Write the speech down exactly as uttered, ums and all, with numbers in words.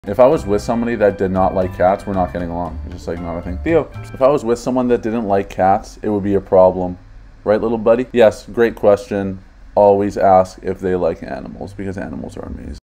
If I was with somebody that did not like cats, we're not getting along. It's just like not a thing. Theo, if I was with someone that didn't like cats, it would be a problem. Right, little buddy? Yes, great question. Always ask if they like animals because animals are amazing.